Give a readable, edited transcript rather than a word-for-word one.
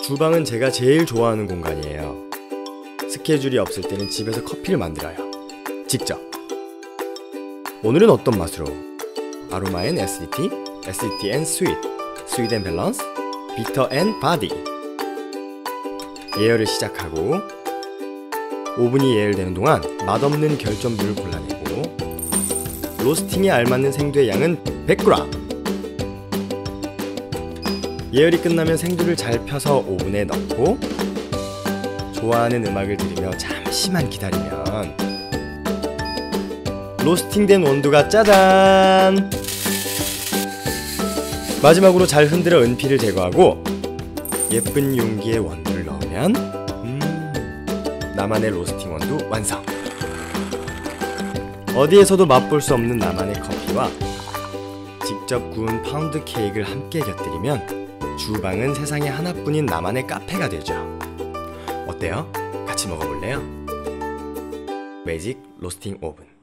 주방은 제가 제일 좋아하는 공간이에요. 스케줄이 없을 때는 집에서 커피를 만들어요. 직접. 오늘은 어떤 맛으로? 아로마 앤 애시디티, 애시디티 앤 스윗, 스윗 앤 밸런스, 비터 앤 바디. 예열을 시작하고 오븐이 예열되는 동안 맛없는 결점들을 골라내고 로스팅에 알맞는 생두의 양은 100g. 예열이 끝나면 생두를 잘 펴서 오븐에 넣고 좋아하는 음악을 들으며 잠시만 기다리면 로스팅된 원두가 짜잔! 마지막으로 잘 흔들어 은피를 제거하고 예쁜 용기에 원두를 넣으면 나만의 로스팅 원두 완성! 어디에서도 맛볼 수 없는 나만의 커피와 직접 구운 파운드 케이크를 함께 곁들이면 주방은 세상에 하나뿐인 나만의 카페가 되죠. 어때요? 같이 먹어볼래요? 매직 로스팅 오븐.